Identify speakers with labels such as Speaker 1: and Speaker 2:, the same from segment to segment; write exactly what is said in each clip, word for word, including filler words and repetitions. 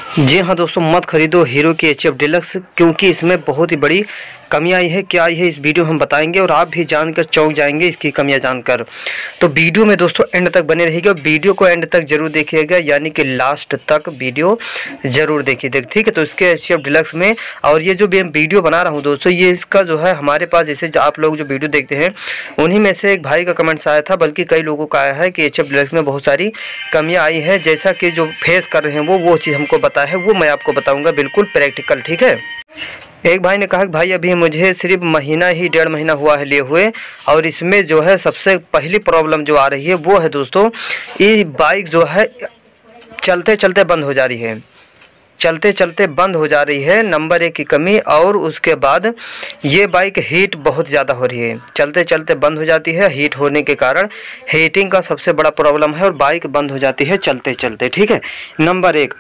Speaker 1: जी हाँ दोस्तों, मत खरीदो हीरो की एच एफ डिलक्स, क्योंकि इसमें बहुत ही बड़ी कमी आई है। क्या आई है इस वीडियो हम बताएंगे और आप भी जानकर चौंक जाएंगे इसकी कमियां जानकर। तो वीडियो में दोस्तों एंड तक बने रहिएगा, वीडियो को एंड तक जरूर देखिएगा, यानी कि लास्ट तक वीडियो जरूर देखिए देख ठीक है। तो इसके एच एफ डिलक्स में, और ये जो भी मैं वीडियो बना रहा हूँ दोस्तों, ये इसका जो है हमारे पास जैसे आप लोग जो वीडियो देखते हैं उन्हीं में से एक भाई का कमेंट्स आया था, बल्कि कई लोगों का आया है कि एच एफ डिलक्स में बहुत सारी कमियाँ आई है, जैसा कि जो फेस कर रहे हैं वो वो चीज़ हमको बताया है, वो मैं आपको बताऊंगा बिल्कुल प्रैक्टिकल। ठीक है। एक भाई ने कहा कि भाई अभी मुझे सिर्फ महीना ही डेढ़ महीना हुआ है लिए हुए, और इसमें जो है सबसे पहली प्रॉब्लम जो आ रही है वो है दोस्तों, ये बाइक जो है चलते चलते बंद हो जा रही है, चलते चलते बंद हो जा रही है, नंबर एक की कमी। और उसके बाद ये बाइक हीट बहुत ज़्यादा हो रही है, चलते चलते बंद हो जाती है, हीट होने के कारण हीटिंग का सबसे बड़ा प्रॉब्लम है, और बाइक बंद हो जाती है चलते चलते। ठीक है, नंबर एक।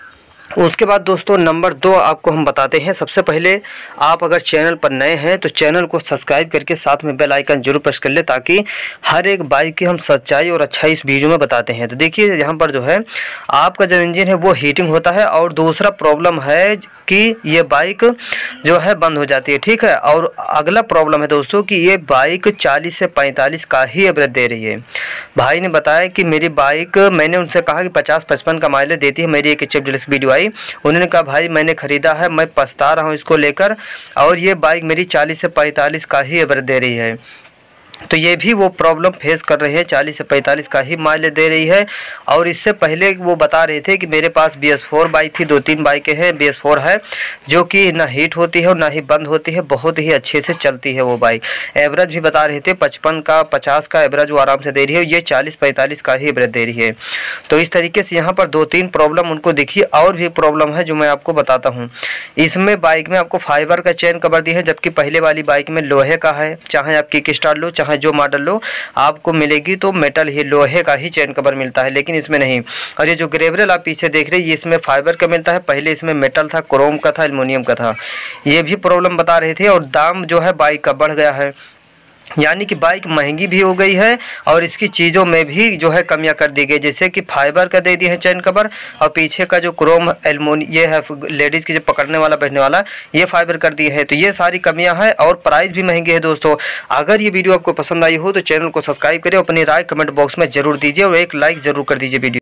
Speaker 1: उसके बाद दोस्तों नंबर दो आपको हम बताते हैं। सबसे पहले आप अगर चैनल पर नए हैं तो चैनल को सब्सक्राइब करके साथ में बेल आइकन जरूर प्रेस कर ले, ताकि हर एक बाइक की हम सच्चाई और अच्छाई इस वीडियो में बताते हैं। तो देखिए यहाँ पर जो है आपका जो इंजन है वो हीटिंग होता है, और दूसरा प्रॉब्लम है कि ये बाइक जो है बंद हो जाती है। ठीक है। और अगला प्रॉब्लम है दोस्तों कि ये बाइक चालीस से पैंतालीस का ही एवरेज दे रही है। भाई ने बताया कि मेरी बाइक, मैंने उनसे कहा कि पचास पचपन का माइलेज देती है, मेरी एक एच एफ डिलक्स वीडियो आई, उन्होंने कहा भाई मैंने खरीदा है, मैं पछता रहा हूँ इसको लेकर, और ये बाइक मेरी चालीस से पैंतालीस का ही एवरेज दे रही है। तो ये भी वो प्रॉब्लम फेस कर रहे हैं, चालीस से पैंतालीस का ही माइलेज दे रही है। और इससे पहले वो बता रहे थे कि मेरे पास बी एस फोर बाइक थी, दो तीन बाइकें हैं, बी एस फोर है जो कि ना हीट होती है और ना ही बंद होती है, बहुत ही अच्छे से चलती है वो बाइक। एवरेज भी बता रहे थे पचपन का पचास का एवरेज वो आराम से दे रही है, ये चालीस पैंतालीस का ही एवरेज दे रही है। तो इस तरीके से यहाँ पर दो तीन प्रॉब्लम उनको दिखी, और भी प्रॉब्लम है जो मैं आपको बताता हूँ। इसमें बाइक में आपको फाइबर का चेन कवर दी है, जबकि पहले वाली बाइक में लोहे का है। चाहे आप किक स्टार्ट लो, चाहे जो मॉडल लो, आपको मिलेगी तो मेटल ही, लोहे का ही चेन कवर मिलता है, लेकिन इसमें नहीं। और ये जो ग्रेवरल आप पीछे देख रहे हैं ये इसमें फाइबर का मिलता है, पहले इसमें मेटल था, क्रोम का था, एल्युमिनियम का था। ये भी प्रॉब्लम बता रहे थे। और दाम जो है बाइक का बढ़ गया है, यानी कि बाइक महंगी भी हो गई है, और इसकी चीज़ों में भी जो है कमियां कर दी गई, जैसे कि फाइबर का दे दिए हैं चैन कवर, और पीछे का जो क्रोम एल्युमिनियम ये है लेडीज़ की जो पकड़ने वाला बैठने वाला, ये फाइबर कर दिए हैं। तो ये सारी कमियां हैं, और प्राइस भी महंगी है दोस्तों। अगर ये वीडियो आपको पसंद आई हो तो चैनल को सब्सक्राइब करें, अपनी राय कमेंट बॉक्स में जरूर दीजिए, और एक लाइक ज़रूर कर दीजिए वीडियो।